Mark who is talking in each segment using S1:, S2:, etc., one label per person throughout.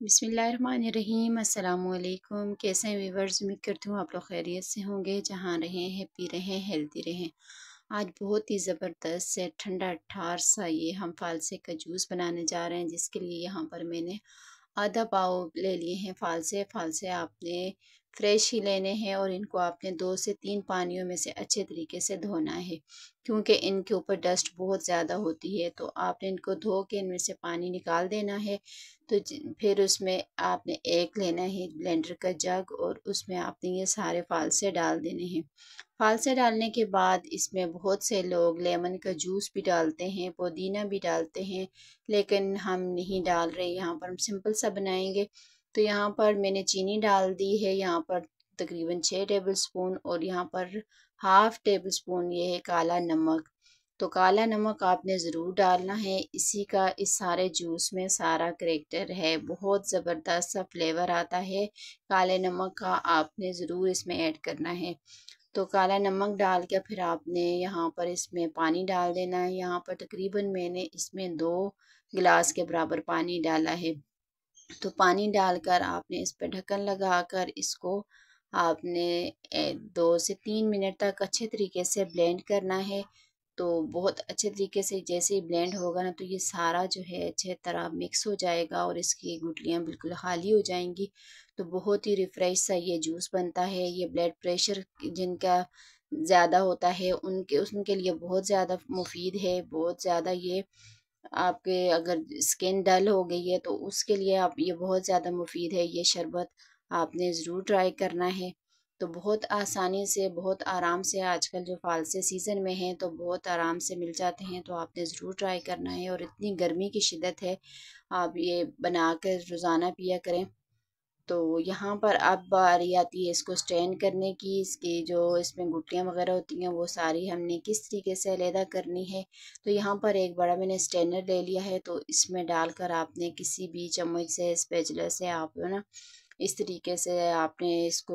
S1: बिस्मिल्लाहिर्रहमानिर्रहीम अस्सलामुअलैकुम। कैसे हैं व्यूवर्स? उम्मीद करती हूँ आप लोग खैरियत से होंगे। जहाँ रहें, हैप्पी रहें, हेल्दी रहें। आज बहुत ही ज़बरदस्त से ठंडा ठार सा ये हम फालसे का जूस बनाने जा रहे हैं, जिसके लिए यहाँ पर मैंने आधा पाव ले लिए हैं फालसे। फालसे आपने फ्रेश ही लेने हैं और इनको आपने 2 से 3 पानियों में से अच्छे तरीके से धोना है, क्योंकि इनके ऊपर डस्ट बहुत ज़्यादा होती है। तो आपने इनको धो के इनमें से पानी निकाल देना है। तो फिर उसमें आपने एक लेना है ब्लेंडर का जग और उसमें आपने ये सारे फालसे डाल देने हैं। फालसे डालने के बाद इसमें बहुत से लोग लेमन का जूस भी डालते हैं, पुदीना भी डालते हैं, लेकिन हम नहीं डाल रहे। यहाँ पर हम सिंपल सा बनाएंगे। तो यहाँ पर मैंने चीनी डाल दी है, यहाँ पर तकरीबन 6 टेबल स्पून, और यहाँ पर हाफ टेबल स्पून ये है काला नमक। तो काला नमक आपने ज़रूर डालना है। इसी का इस सारे जूस में सारा करैक्टर है, बहुत ज़बरदस्त सा फ्लेवर आता है। काले नमक का आपने ज़रूर इसमें ऐड करना है। तो काला नमक डाल के फिर आपने यहाँ पर इसमें पानी डाल देना है। यहाँ पर तकरीबन मैंने इसमें 2 गिलास के बराबर पानी डाला है। तो पानी डालकर आपने इस पर ढक्कन लगाकर इसको आपने 2 से 3 मिनट तक अच्छे तरीके से ब्लेंड करना है। तो बहुत अच्छे तरीके से जैसे ही ब्लेंड होगा ना, तो ये सारा जो है अच्छे तरह मिक्स हो जाएगा और इसकी गुठलियाँ बिल्कुल खाली हो जाएंगी। तो बहुत ही रिफ़्रेश सा ये जूस बनता है। ये ब्लड प्रेशर जिनका ज़्यादा होता है उनके उनके लिए बहुत ज़्यादा मुफीद है। बहुत ज़्यादा ये आपके अगर स्किन डल हो गई है तो उसके लिए आप ये बहुत ज़्यादा मुफीद है। ये शरबत आपने ज़रूर ट्राई करना है। तो बहुत आसानी से, बहुत आराम से, आजकल जो फालसे सीज़न में हैं तो बहुत आराम से मिल जाते हैं। तो आपने ज़रूर ट्राई करना है। और इतनी गर्मी की शिद्दत है, आप ये बना कर रोज़ाना पिया करें। तो यहाँ पर अब बारी आती है इसको स्ट्रेन करने की। इसकी जो इसमें गुठलियाँ वगैरह होती हैं वो सारी हमने किस तरीके से अलहदा करनी है। तो यहाँ पर एक बड़ा मैंने स्ट्रेनर ले लिया है। तो इसमें डालकर आपने किसी भी चम्मच से, स्पैचुला से आप ना इस तरीके से आपने इसको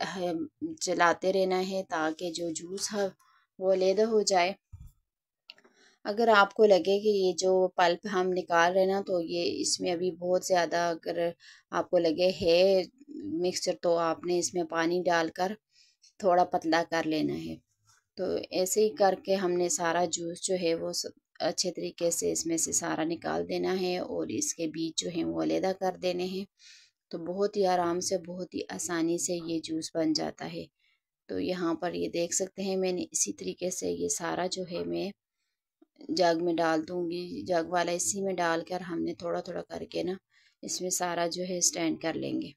S1: मिक्स चलाते रहना है, ताकि जो जूस है वो अलहदा हो जाए। अगर आपको लगे कि ये जो पल्प हम निकाल रहे हैं ना, तो ये इसमें अभी बहुत ज़्यादा अगर आपको लगे है मिक्सचर, तो आपने इसमें पानी डालकर थोड़ा पतला कर लेना है। तो ऐसे ही करके हमने सारा जूस जो है वो अच्छे तरीके से इसमें से सारा निकाल देना है और इसके बीज जो हैं वो अलहदा कर देने हैं। तो बहुत ही आराम से, बहुत ही आसानी से ये जूस बन जाता है। तो यहाँ पर ये देख सकते हैं, मैंने इसी तरीके से ये सारा जो है मैं जग में डाल दूंगी। जग वाला इसी में डालकर हमने थोड़ा थोड़ा करके ना इसमें सारा जो है स्टैंड कर लेंगे।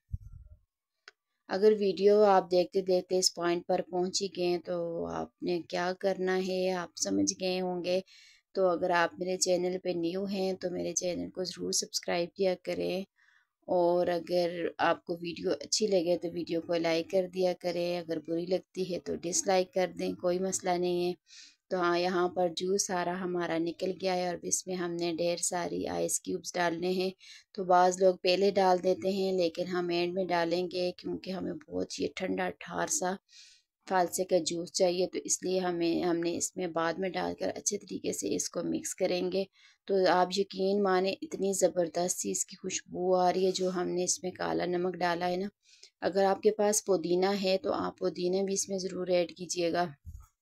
S1: अगर वीडियो आप देखते देखते इस पॉइंट पर पहुंच ही गए तो आपने क्या करना है आप समझ गए होंगे। तो अगर आप मेरे चैनल पे न्यू हैं तो मेरे चैनल को ज़रूर सब्सक्राइब किया करें। और अगर आपको वीडियो अच्छी लगे तो वीडियो को लाइक कर दिया करें। अगर बुरी लगती है तो डिसलाइक कर दें, कोई मसला नहीं है। तो हाँ, यहाँ पर जूस सारा हमारा निकल गया है और इसमें हमने ढेर सारी आइस क्यूब्स डालने हैं। तो बाज़ लोग पहले डाल देते हैं, लेकिन हम एंड में डालेंगे, क्योंकि हमें बहुत ये ठंडा ठार सा फालसे का जूस चाहिए। तो इसलिए हमने इसमें बाद में डालकर अच्छे तरीके से इसको मिक्स करेंगे। तो आप यकीन माने इतनी ज़बरदस्त सी इसकी खुशबू आ रही है जो हमने इसमें काला नमक डाला है ना। अगर आपके पास पुदीना है तो आप पुदीना भी इसमें ज़रूर ऐड कीजिएगा।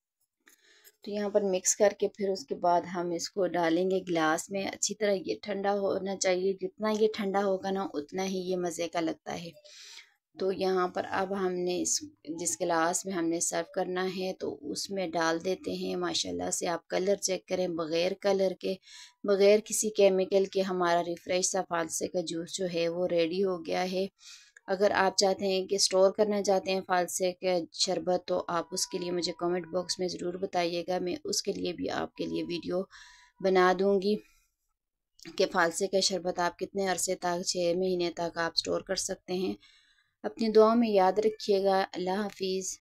S1: तो यहाँ पर मिक्स करके फिर उसके बाद हम इसको डालेंगे गिलास में। अच्छी तरह ये ठंडा होना चाहिए। जितना ये ठंडा होगा ना उतना ही ये मज़े का लगता है। तो यहाँ पर अब हमने इस जिस गिलास में हमने सर्व करना है तो उसमें डाल देते हैं। माशाल्लाह से आप कलर चेक करें, बग़ैर कलर के, बग़ैर किसी केमिकल के हमारा रिफ़्रेश सा फालसे का जूस जो है वो रेडी हो गया है। अगर आप चाहते हैं कि स्टोर करना चाहते हैं फालसे के शरबत, तो आप उसके लिए मुझे कमेंट बॉक्स में ज़रूर बताइएगा। मैं उसके लिए भी आपके लिए वीडियो बना दूँगी कि फालसे का शरबत आप कितने अरसे तक, 6 महीने तक आप स्टोर कर सकते हैं। अपनी दुआओं में याद रखिएगा। अल्लाह हाफिज़।